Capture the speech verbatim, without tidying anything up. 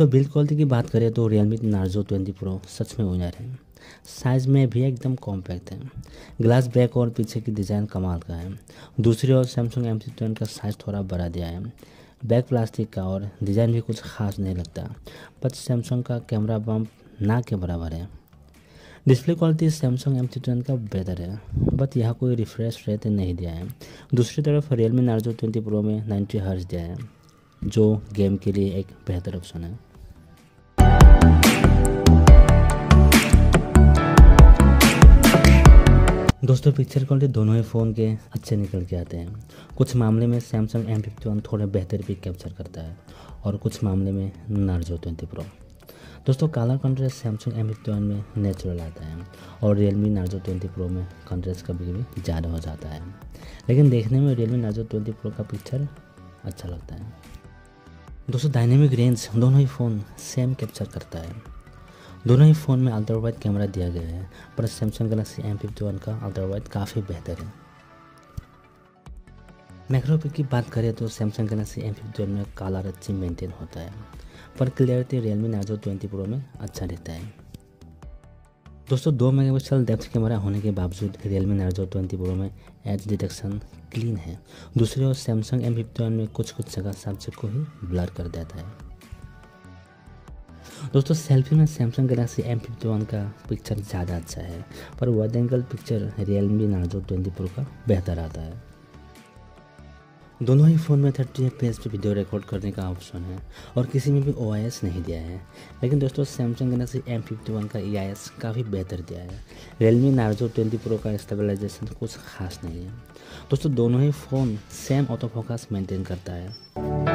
दोस्तों build quality की बात करें तो Realme Narzo ट्वेंटी प्रो सच में विनर है। साइज़ में भी एकदम कॉम्पैक्ट है। ग्लास बैक और पीछे की डिज़ाइन कमाल का है। दूसरी ओर सैमसंग एम फिफ्टी वन का साइज़ थोड़ा बड़ा दिया है। बैक प्लास्टिक का और डिज़ाइन भी कुछ खास नहीं लगता, बट सैमसंग का कैमरा बम्प ना के बराबर है। Display quality Samsung M fifty one का बेहतर है, बट यहाँ कोई रिफ्रेश रेट नहीं दिया है। दूसरी तरफ Realme Narzo ट्वेंटी प्रो में नाइन्टी हर्ट्ज दिया है, जो गेम के लिए एक बेहतर ऑप्शन है। दोस्तों पिक्चर क्वालिटी दोनों ही फ़ोन के अच्छे निकल के आते हैं। कुछ मामले में सैमसंग एम फिफ्टी वन थोड़े बेहतर पिक कैप्चर करता है और कुछ मामले में Narzo ट्वेंटी प्रो। दोस्तों colour contrast Samsung M fifty one में नेचुरल आता है और Realme Narzo ट्वेंटी प्रो में कंट्रास्ट कभी कभी ज़्यादा हो जाता है, लेकिन देखने में Realme Narzo ट्वेंटी प्रो का पिक्चर अच्छा लगता है। दोस्तों डायनेमिक रेंज दोनों ही फ़ोन सेम कैप्चर करता है। दोनों ही फ़ोन में अल्ट्रा वाइड कैमरा दिया गया है, पर Samsung Galaxy M fifty one का अल्ट्रा वाइड काफ़ी बेहतर है। मैक्रो पिक की बात करें तो Samsung Galaxy M fifty one में कलर अच्छी मेंटेन होता है, पर clarity Realme Narzo twenty pro में अच्छा रहता है। दोस्तों दो मेगापिक्सल डेप्थ कैमरा होने के बावजूद Realme Narzo ट्वेंटी प्रो में एज डिटेक्शन क्लीन है। दूसरी ओर सैमसंग एम फिफ्टी वन में कुछ कुछ जगह सब्जेक्ट को ही ब्लर कर देता है। दोस्तों सेल्फी में Samsung Galaxy M fifty one का पिक्चर ज़्यादा अच्छा है, पर wide angle picture Realme Narzo twenty pro का बेहतर आता है। दोनों ही फ़ोन में थर्टी एफ पी एस पे वीडियो रिकॉर्ड करने का ऑप्शन है और किसी में भी ओ आई एस नहीं दिया है, लेकिन दोस्तों Samsung Galaxy M fifty one का ई आई एस काफ़ी बेहतर दिया है। Realme Narzo ट्वेंटी प्रो का स्टेबलाइजेशन कुछ खास नहीं है। दोस्तों दोनों ही phone same auto focus maintain करता है।